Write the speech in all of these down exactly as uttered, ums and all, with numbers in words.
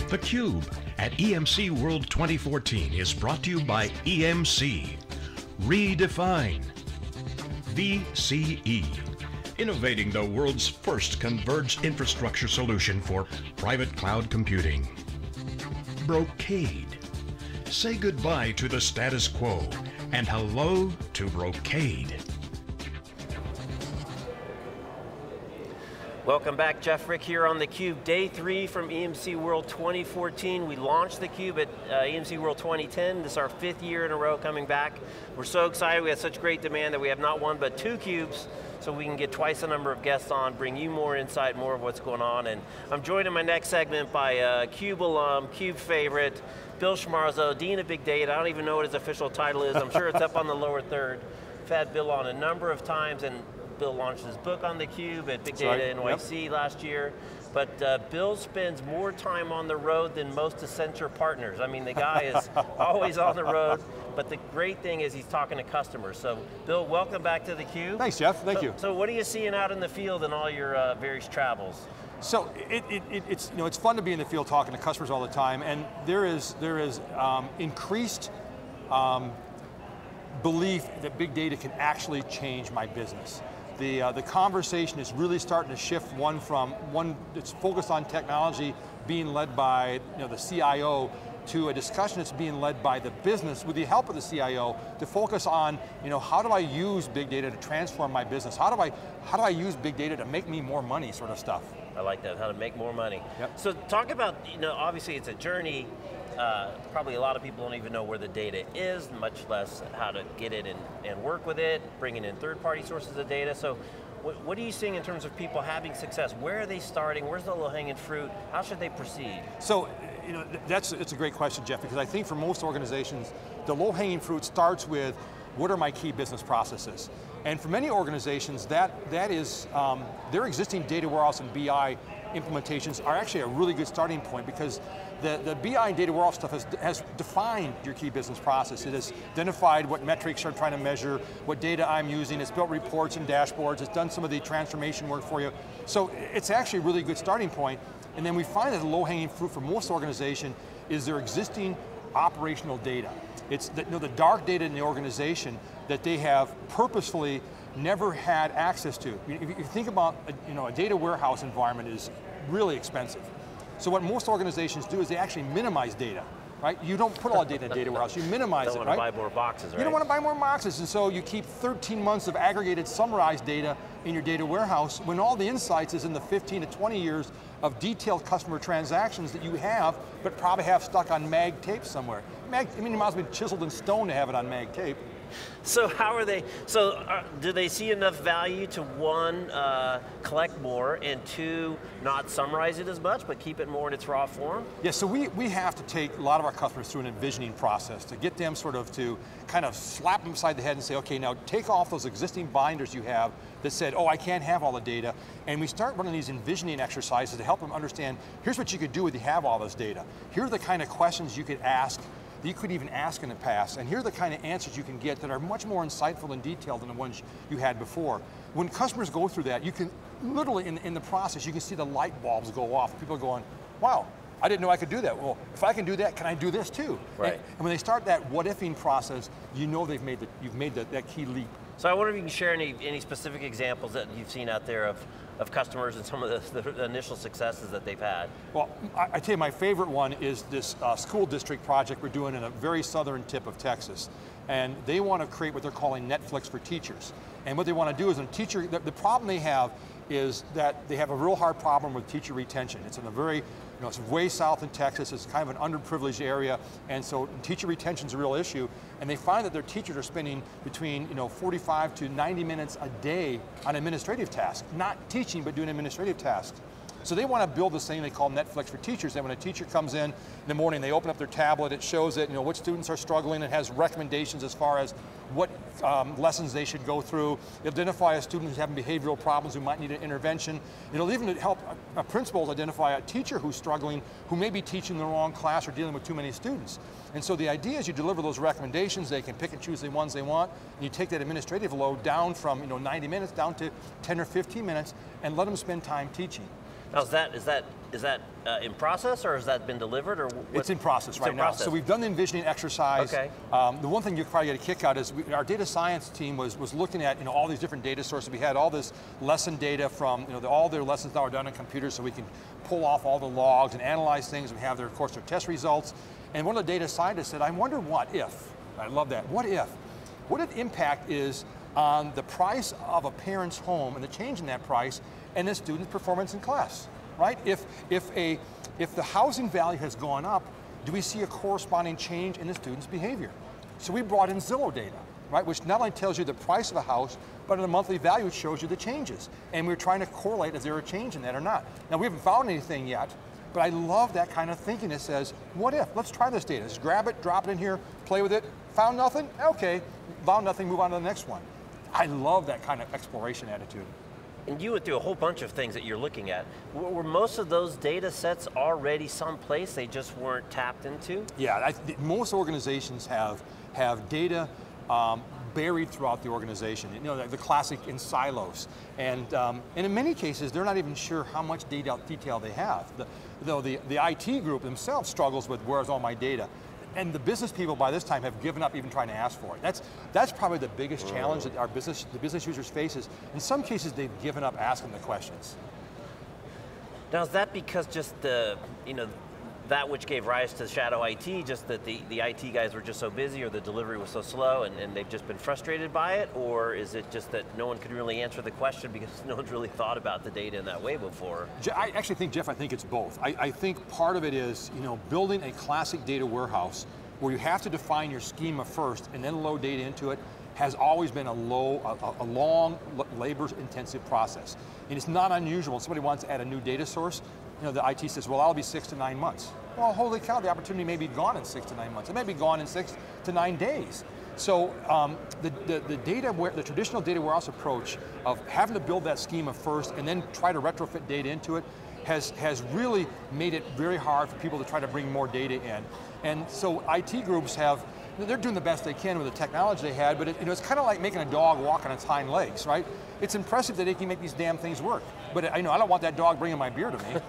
theCUBE at E M C World twenty fourteen is brought to you by E M C. Redefine. V C E. Innovating the world's first converged infrastructure solution for private cloud computing. Brocade. Say goodbye to the status quo and hello to Brocade. Welcome back, Jeff Frick here on theCUBE. Day three from E M C World twenty fourteen. We launched theCUBE at uh, E M C World twenty ten. This is our fifth year in a row coming back. We're so excited, we had such great demand that we have not one but two CUBEs, so we can get twice the number of guests on, bring you more insight, more of what's going on. And I'm joined in my next segment by a CUBE alum, CUBE favorite, Bill Schmarzo, Dean of Big Data. I don't even know what his official title is. I'm sure it's up on the lower third. I've had Bill on a number of times, and Bill launched his book on theCUBE at Big Data right. N Y C yep. last year. But uh, Bill spends more time on the road than most Accenture partners. I mean, the guy is always on the road, but the great thing is he's talking to customers. So, Bill, welcome back to theCUBE. Thanks, Jeff, thank so, you. So what are you seeing out in the field in all your uh, various travels? So it, it, it, it's, you know, it's fun to be in the field talking to customers all the time, and there is, there is um, increased um, belief that big data can actually change my business. The, uh, the conversation is really starting to shift one from one that's focused on technology being led by you know, the C I O to a discussion that's being led by the business with the help of the C I O to focus on you know, how do I use big data to transform my business? How do I, how do I use big data to make me more money sort of stuff? I like that, how to make more money. Yep. So talk about, you know, obviously it's a journey. Uh, probably a lot of people don't even know where the data is, much less how to get it and, and work with it, bringing in third-party sources of data. So what, what are you seeing in terms of people having success? Where are they starting? Where's the low-hanging fruit? How should they proceed? So, you know, that's it's a great question, Jeff, because I think for most organizations, the low-hanging fruit starts with, what are my key business processes? And for many organizations, that, that is, um, their existing data warehouse and B I implementations are actually a really good starting point because the, the B I and data warehouse stuff has, has defined your key business process. It has identified what metrics you're trying to measure, what data I'm using, it's built reports and dashboards, it's done some of the transformation work for you. So it's actually a really good starting point. And then we find that the low-hanging fruit for most organizations is their existing operational data. It's the, you know, the dark data in the organization that they have purposefully never had access to. If you think about a, you know, a data warehouse environment is really expensive. So what most organizations do is they actually minimize data, right? You don't put all the data in a data warehouse, you minimize don't it, right? right? Don't want to buy more boxes, right? You don't want to buy more boxes, and so you keep thirteen months of aggregated, summarized data in your data warehouse when all the insights is in the fifteen to twenty years of detailed customer transactions that you have, but probably have stuck on mag tape somewhere. Mag, I mean, it must be chiseled in stone to have it on mag tape. So how are they, so uh, do they see enough value to one, uh, collect more, and two, not summarize it as much, but keep it more in its raw form? Yeah, so we, we have to take a lot of our customers through an envisioning process to get them sort of to kind of slap them beside the head and say, okay, now take off those existing binders you have that said, oh, I can't have all the data, and we start running these envisioning exercises to help them understand, here's what you could do if you have all this data. Here are the kind of questions you could ask that you couldn't even ask in the past, and here are the kind of answers you can get that are much more insightful and detailed than the ones you had before. When customers go through that, you can literally, in, in the process, you can see the light bulbs go off. People are going, wow, I didn't know I could do that. Well, if I can do that, can I do this too? Right. And, and when they start that what-ifing process, you know they've made the, you've made the, that key leap. So I wonder if you can share any, any specific examples that you've seen out there of, of customers and some of the, the initial successes that they've had. Well, I, I tell you, my favorite one is this uh, school district project we're doing in a very southern tip of Texas. And they want to create what they're calling Netflix for teachers. And what they want to do is, a teacher, the, the problem they have is that they have a real hard problem with teacher retention. It's in a very, you know, it's way south in Texas, it's kind of an underprivileged area, and so teacher retention is a real issue, and they find that their teachers are spending between, you know, forty-five to ninety minutes a day on administrative tasks, not teaching, but doing administrative tasks. So they want to build this thing they call Netflix for teachers, and when a teacher comes in in the morning, they open up their tablet, it shows it, you know, what students are struggling, it has recommendations as far as what um, lessons they should go through. It'll identify a student who's having behavioral problems who might need an intervention. It'll even help a, a principal identify a teacher who's struggling, who may be teaching the wrong class or dealing with too many students. And so the idea is you deliver those recommendations, they can pick and choose the ones they want, and you take that administrative load down from, you know, ninety minutes down to ten or fifteen minutes, and let them spend time teaching. Now is that, is that, is that uh, in process, or has that been delivered, or what? It's in process It's right in now. process. So we've done the envisioning exercise. Okay. Um, the one thing you probably get a kick out is we, our data science team was, was looking at you know, all these different data sources. We had all this lesson data from, you know, the, all their lessons now are done on computers, so we can pull off all the logs and analyze things. We have their, of course, their test results. And one of the data scientists said, I wonder what if, I love that, what if, what if impact is on the price of a parent's home and the change in that price and the student's performance in class, right? If, if, a, if the housing value has gone up, do we see a corresponding change in the student's behavior? So we brought in Zillow data, right? Which not only tells you the price of a house, but in the monthly value it shows you the changes. And we're trying to correlate is there a change in that or not. Now we haven't found anything yet, but I love that kind of thinking that says, what if? Let's try this data. Just grab it, drop it in here, play with it. Found nothing? Okay. Found nothing, move on to the next one. I love that kind of exploration attitude. And you went through a whole bunch of things that you're looking at. Were, were most of those data sets already someplace, they just weren't tapped into? Yeah, I, most organizations have, have data um, buried throughout the organization. You know, the, the classic in silos. And, um, and in many cases, they're not even sure how much data detail they have. The, though the, the I T group themselves struggles with where's all my data. And the business people by this time have given up even trying to ask for it. That's, that's probably the biggest challenge that our business, the business users faces. In some cases, they've given up asking the questions. Now is that because just the, you know, that which gave rise to Shadow I T, just that the, the I T guys were just so busy or the delivery was so slow and, and they've just been frustrated by it? Or is it just that no one could really answer the question because no one's really thought about the data in that way before? I actually think, Jeff, I think it's both. I, I think part of it is, you know, building a classic data warehouse where you have to define your schema first and then load data into it has always been a low, a, a long, labor-intensive process. And it's not unusual when somebody wants to add a new data source, you know, the I T says, well, that'll be six to nine months. Well, holy cow, the opportunity may be gone in six to nine months. It may be gone in six to nine days. So um, the, the, the data, the traditional data warehouse approach of having to build that schema first and then try to retrofit data into it has, has really made it very hard for people to try to bring more data in. And so I T groups have, they're doing the best they can with the technology they had, but it, you know, it's kind of like making a dog walk on its hind legs, right? It's impressive that they can make these damn things work, but I know I don't want that dog bringing my beer to me.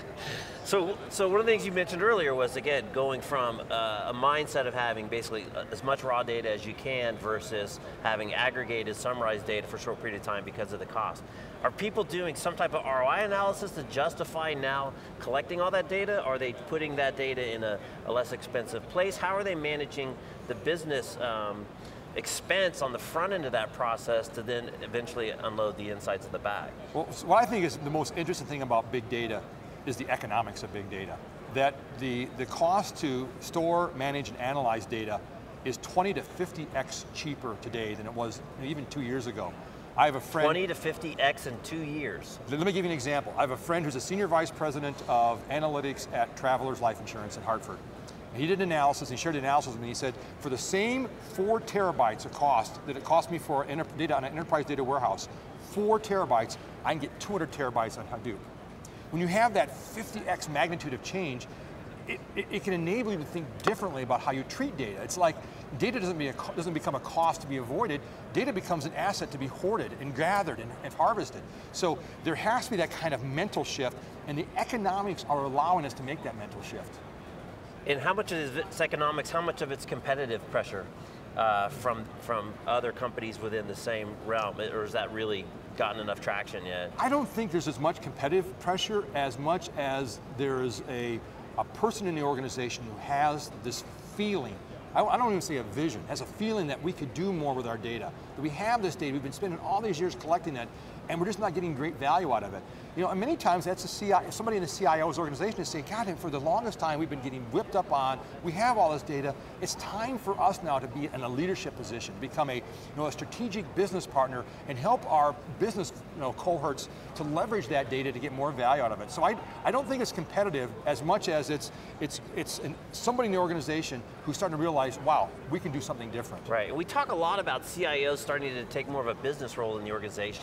So, so one of the things you mentioned earlier was, again, going from uh, a mindset of having basically as much raw data as you can versus having aggregated, summarized data for a short period of time because of the cost. Are people doing some type of R O I analysis to justify now collecting all that data? Are they putting that data in a, a less expensive place? How are they managing the business um, expense on the front end of that process to then eventually unload the insights of the bag? Well, so what I think is the most interesting thing about big data is the economics of big data. That the, the cost to store, manage, and analyze data is twenty to fifty X cheaper today than it was even two years ago. I have a friend- twenty to fifty X in two years. Let me give you an example. I have a friend who's a senior vice president of analytics at Travelers Life Insurance in Hartford. He did an analysis, he shared the analysis with me, he said, for the same four terabytes of cost that it cost me for data on an enterprise data warehouse, four terabytes, I can get two hundred terabytes on Hadoop. When you have that fifty X magnitude of change, it, it, it can enable you to think differently about how you treat data. It's like, data doesn't, be a, doesn't become a cost to be avoided, data becomes an asset to be hoarded and gathered and, and harvested. So there has to be that kind of mental shift, and the economics are allowing us to make that mental shift. And how much of it's economics, how much of it's competitive pressure uh, from, from other companies within the same realm, or has that really gotten enough traction yet? I don't think there's as much competitive pressure as much as there is a, a person in the organization who has this feeling, I, I don't even say a vision, has a feeling that we could do more with our data. That we have this data, we've been spending all these years collecting it, and we're just not getting great value out of it. You know, and many times that's a C I O, somebody in the C I O's organization is saying, God, for the longest time we've been getting whipped up on, we have all this data, it's time for us now to be in a leadership position, become a, you know, a strategic business partner and help our business, you know, cohorts to leverage that data to get more value out of it. So I, I don't think it's competitive as much as it's, it's, it's an, somebody in the organization who's starting to realize, wow, we can do something different. Right, and we talk a lot about C I Os starting to take more of a business role in the organization,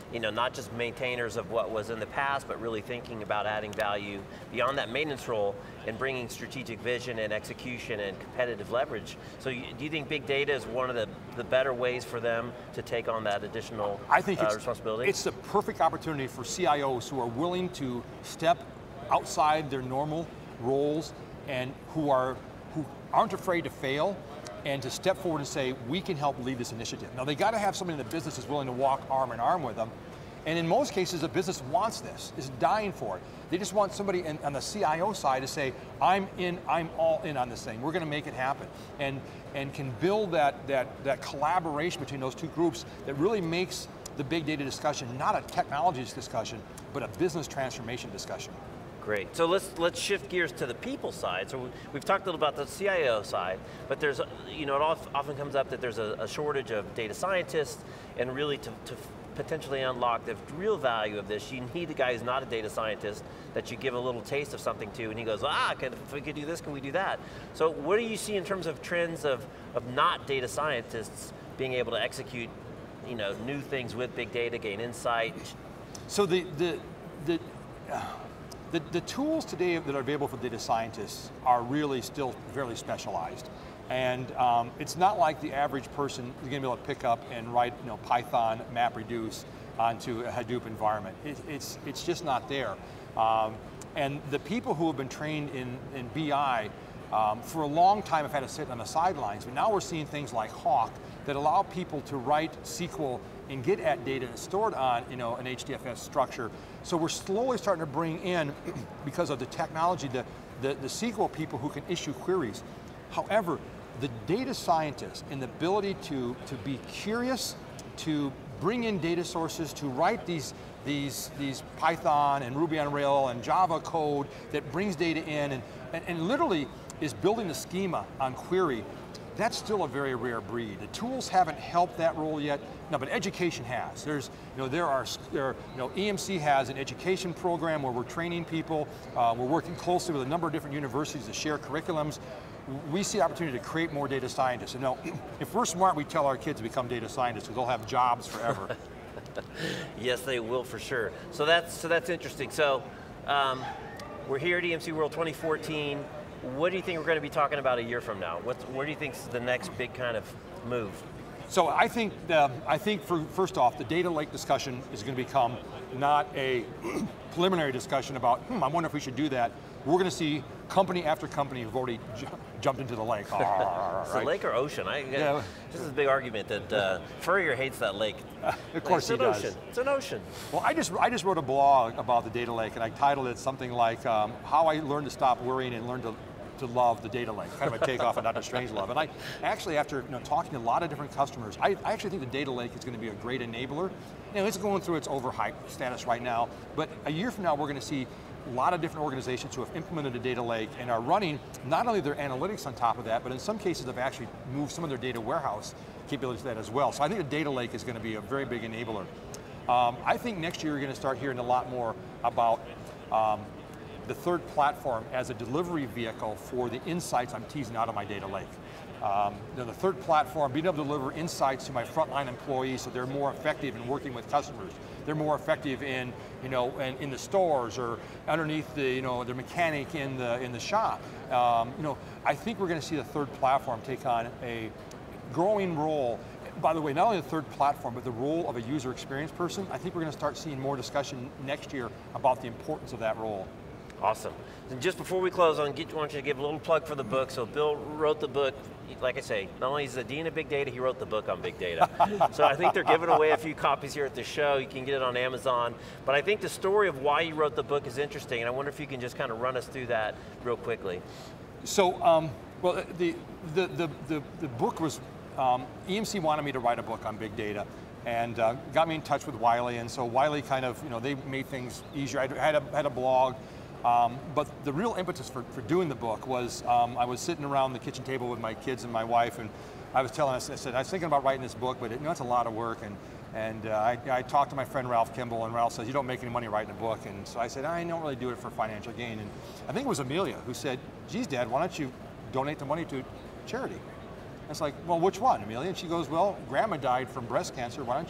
you know, not just maintainers of what was in the past, but really thinking about adding value beyond that maintenance role and bringing strategic vision and execution and competitive leverage. So you, do you think big data is one of the, the better ways for them to take on that additional I think uh, it's, responsibility? It's the perfect opportunity for C I Os who are willing to step outside their normal roles and who are who aren't afraid to fail and to step forward and say, we can help lead this initiative. Now they got to have somebody in the business that's willing to walk arm in arm with them. And in most cases, the business wants this, is dying for it. They just want somebody in, on the C I O side to say, I'm in, I'm all in on this thing. We're going to make it happen. And, and can build that, that, that collaboration between those two groups that really makes the big data discussion not a technology discussion, but a business transformation discussion. Great, so let's let's shift gears to the people side. So we've talked a little about the C I O side, but there's, you know, it often comes up that there's a, a shortage of data scientists, and really to, to potentially unlock the real value of this, you need a guy who's not a data scientist that you give a little taste of something to, and he goes, ah, can, if we could do this, can we do that? So what do you see in terms of trends of, of not data scientists being able to execute, you know, new things with big data, gain insight? So the, the, the, uh, The, the tools today that are available for data scientists are really still fairly specialized. And um, it's not like the average person is going to be able to pick up and write, you know, Python MapReduce onto a Hadoop environment. It, it's, it's just not there. Um, and the people who have been trained in, in B I um, for a long time have had to sit on the sidelines, but now we're seeing things like Hawk that allow people to write S Q L and get at data stored on, you know, an H D F S structure. So we're slowly starting to bring in, because of the technology, the, the, the S Q L people who can issue queries. However, the data scientists and the ability to, to be curious, to bring in data sources, to write these, these, these Python and Ruby on Rails and Java code that brings data in and, and, and literally is building the schema on query, that's still a very rare breed. The tools haven't helped that role yet. No, but education has. There's, you know, there are, there, you know, E M C has an education program where we're training people. Uh, we're working closely with a number of different universities to share curriculums. We see opportunity to create more data scientists. And now, if we're smart, we tell our kids to become data scientists because they'll have jobs forever. Yes, they will for sure. So that's so that's interesting. So um, we're here at E M C World twenty fourteen. What do you think we're going to be talking about a year from now? What's, where do you think is the next big kind of move? So I think, uh, I think for, first off, the data lake discussion is going to become not a preliminary discussion about, hmm, I wonder if we should do that. We're going to see company after company who've already ju jumped into the lake. Is it lake or ocean? I, yeah. This is a big argument that uh, Furrier hates that lake. Uh, of course like, he it's does. Ocean. It's an ocean. Well, I just, I just wrote a blog about the data lake, and I titled it something like, um, How I Learned to Stop Worrying and Learn to to love the data lake, kind of a takeoff on Doctor Strangelove. And I actually, after you know, talking to a lot of different customers, I, I actually think the data lake is going to be a great enabler. You know, it's going through its overhyped status right now, but a year from now we're going to see a lot of different organizations who have implemented a data lake and are running not only their analytics on top of that, but in some cases have actually moved some of their data warehouse capabilities to that as well. So I think the data lake is going to be a very big enabler. Um, I think next year you're going to start hearing a lot more about um, the third platform as a delivery vehicle for the insights I'm teasing out of my data lake. Um, you know, the third platform, being able to deliver insights to my frontline employees so they're more effective in working with customers. They're more effective in, you know, in, in the stores or underneath the, you know, the mechanic in the, in the shop. Um, you know, I think we're going to see the third platform take on a growing role. By the way, not only the third platform, but the role of a user experience person. I think we're going to start seeing more discussion next year about the importance of that role. Awesome. And just before we close, I want you to give a little plug for the book. So Bill wrote the book, like I say, not only is he the dean of big data, he wrote the book on big data. So I think they're giving away a few copies here at the show. You can get it on Amazon. But I think the story of why you wrote the book is interesting, and I wonder if you can just kind of run us through that real quickly. So, um, well, the, the, the, the, the book was, um, E M C wanted me to write a book on big data, and uh, got me in touch with Wiley, and so Wiley kind of, you know, they made things easier. I had a, had a blog. Um, but the real impetus for, for doing the book was um, I was sitting around the kitchen table with my kids and my wife, and I was telling us, I said, I was thinking about writing this book, but it, you know, it's a lot of work. And, and uh, I, I talked to my friend Ralph Kimball, and Ralph says, you don't make any money writing a book. And so I said, I don't really do it for financial gain. And I think it was Amelia who said, geez, Dad, why don't you donate the money to charity? I was like, well, which one, Amelia? And she goes, well, Grandma died from breast cancer. Why don't you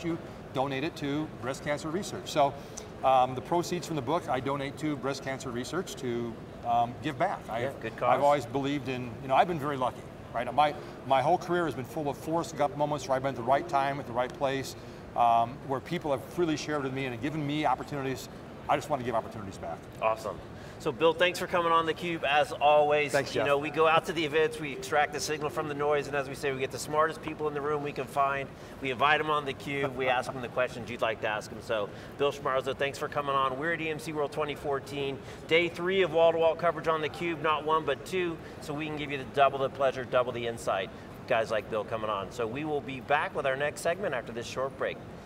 donate it to breast cancer research. So um, the proceeds from the book, I donate to breast cancer research to um, give back. Yeah, I've, good cause. I've always believed in, you know, I've been very lucky, right? My, my whole career has been full of Forrest Gump moments where I've been at the right time, at the right place, um, where people have freely shared with me and have given me opportunities. I just want to give opportunities back. Awesome. So Bill, thanks for coming on theCUBE, as always. Thanks, Jeff. You know, we go out to the events, we extract the signal from the noise, and as we say, we get the smartest people in the room we can find. We invite them on theCUBE, we ask them the questions you'd like to ask them. So, Bill Schmarzo, thanks for coming on. We're at E M C World twenty fourteen, day three of wall-to-wall coverage on theCUBE, not one, but two, so we can give you the double the pleasure, double the insight. Guys like Bill coming on. So we will be back with our next segment after this short break.